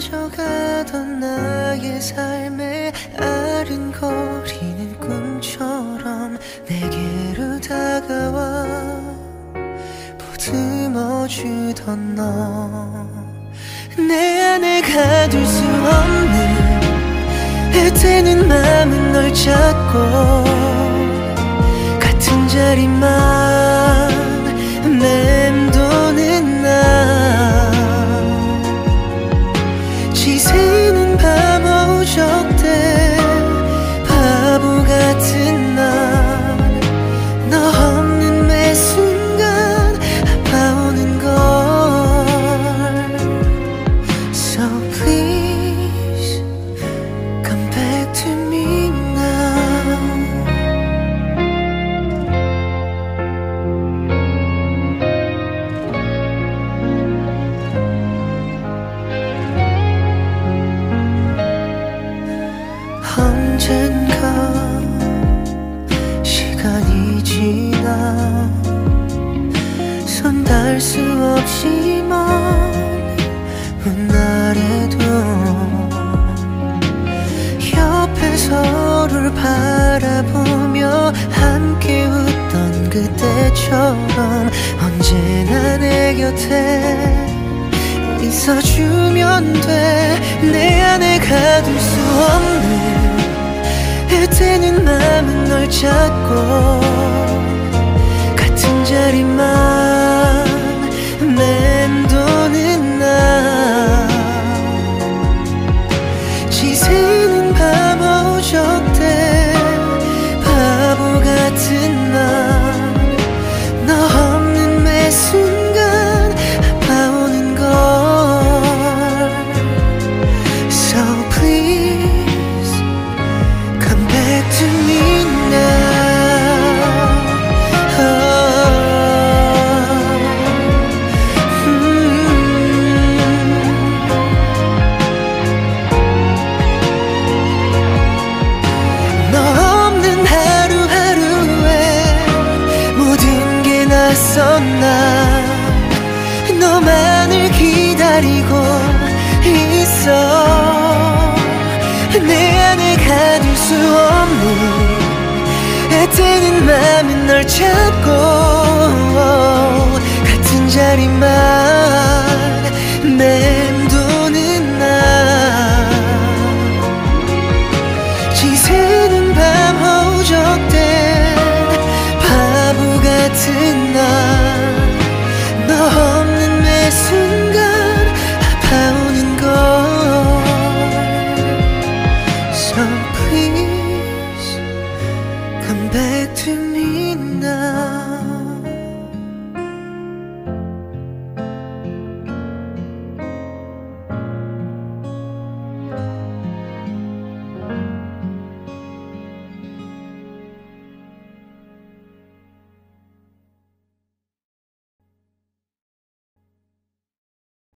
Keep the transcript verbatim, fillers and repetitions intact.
빠져가던 나의 삶에 아른거리는 꿈처럼 내게로 다가와 보듬어주던 너, 내 안에 가둘 수 없는 애태는 맘은 널 찾고 같은 자리만 맴도는 나, 지새는 밤 오적 때 바보 같은 난 너 없는 매 순간 아파오는 걸. So please come back to me now. 언젠가 시간이 지나 손 닿을 수 없이 먼 훗날에도 옆에 서로를 바라보며 함께 웃던 그때처럼 언제나 내 곁에 있어주면 돼. 내 안에 가둘 수 없는 애태는 맘은 널 찾고 같은 자리만 맴도는 나, 지새는 밤 오적 때 바보 같은 난 너 없는 매 순간 아파오는 걸. So please come back to me now. Oh, mm. 너 없는 하루하루에 모든 게 낯선 나 너만을 기다리고 있어. 내 안에 가둘 수 없는 애태는 맘은 널 찾고 같은 자리만